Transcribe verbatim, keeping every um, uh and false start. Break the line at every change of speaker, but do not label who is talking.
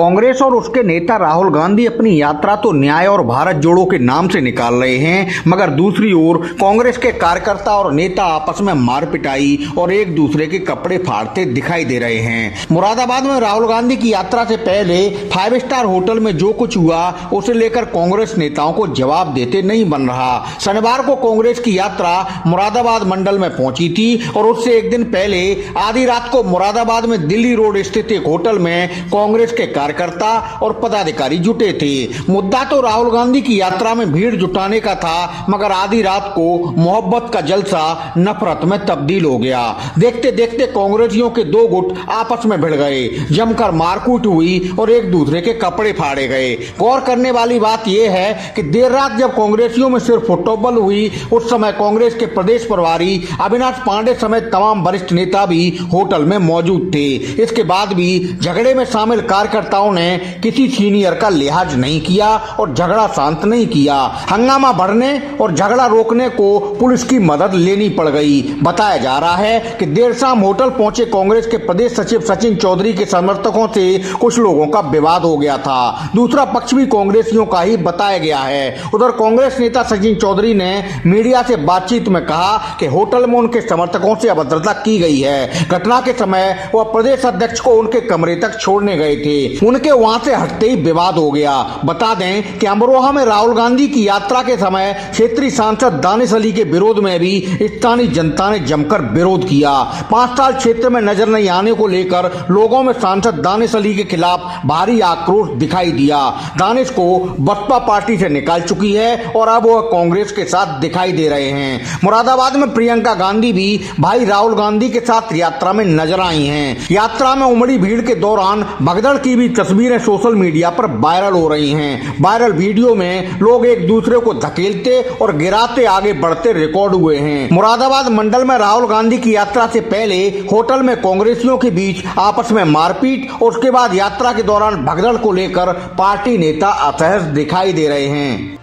कांग्रेस और उसके नेता राहुल गांधी अपनी यात्रा तो न्याय और भारत जोड़ो के नाम से निकाल रहे हैं, मगर दूसरी ओर कांग्रेस के कार्यकर्ता और नेता आपस में मार पिटाई और एक दूसरे के कपड़े फाड़ते दिखाई दे रहे हैं। मुरादाबाद में राहुल गांधी की यात्रा से पहले फाइव स्टार होटल में जो कुछ हुआ उसे लेकर कांग्रेस नेताओं को जवाब देते नहीं बन रहा। शनिवार को कांग्रेस की यात्रा मुरादाबाद मंडल में पहुंची थी और उससे एक दिन पहले आधी रात को मुरादाबाद में दिल्ली रोड स्थित एक होटल में कांग्रेस के कार्यकर्ता और पदाधिकारी जुटे थे। मुद्दा तो राहुल गांधी की यात्रा में भीड़ जुटाने का था, मगर आधी रात को मोहब्बत का जलसा नफरत में तब्दील हो गया। देखते देखते कांग्रेसियों के दो गुट आपस में भिड़ गए, जमकर मारकूट हुई और एक दूसरे के कपड़े फाड़े गए। गौर करने वाली बात यह है कि देर रात जब कांग्रेसियों में सिर्फ फुटबॉल हुई, उस समय कांग्रेस के प्रदेश प्रभारी अविनाश पांडे समेत तमाम वरिष्ठ नेता भी होटल में मौजूद थे। इसके बाद भी झगड़े में शामिल कार्यकर्ताओं ने किसी सीनियर का लिहाज नहीं किया और झगड़ा शांत नहीं किया। हंगामा बढ़ने और झगड़ा रोकने को पुलिस की मदद लेनी पड़ गई। बताया जा रहा है कि देर शाम होटल पहुंचे कांग्रेस के प्रदेश सचिव सचिन चौधरी के समर्थकों से कुछ लोगों का विवाद हो गया था। दूसरा पक्ष भी कांग्रेसियों का ही बताया गया है। उधर कांग्रेस नेता सचिन चौधरी ने मीडिया से बातचीत में कहा कि होटल में उनके समर्थकों से अभद्रता की गई है। घटना के समय वह प्रदेश अध्यक्ष को उनके कमरे तक छोड़ने गए थे। उनके वहां से हटते ही विवाद हो गया। बता दें कि अमरोहा में राहुल गांधी की यात्रा के समय क्षेत्रीय सांसद दानिश अली के विरोध में भी स्थानीय जनता ने जमकर विरोध किया। पांच साल क्षेत्र में नजर नहीं आने को लेकर लोगों में सांसद दानिश अली के खिलाफ भारी आक्रोश दिखाई दिया। दानिश को बसपा पार्टी से निकाल चुकी है और अब वह कांग्रेस के साथ दिखाई दे रहे हैं। मुरादाबाद में प्रियंका गांधी भी भाई राहुल गांधी के साथ यात्रा में नजर आई हैं। यात्रा में उमड़ी भीड़ के दौरान भगदड़ की भी तस्वीरें सोशल मीडिया पर वायरल हो रही हैं। वायरल वीडियो में लोग एक दूसरे को धकेलते और गिराते आगे बढ़ते रिकॉर्ड हुए हैं। मुरादाबाद मंडल में राहुल गांधी की यात्रा से पहले होटल में कांग्रेसियों के बीच आपस में मारपीट और उसके बाद यात्रा के दौरान भगदड़ को लेकर पार्टी नेता असहज दिखाई दे रहे हैं।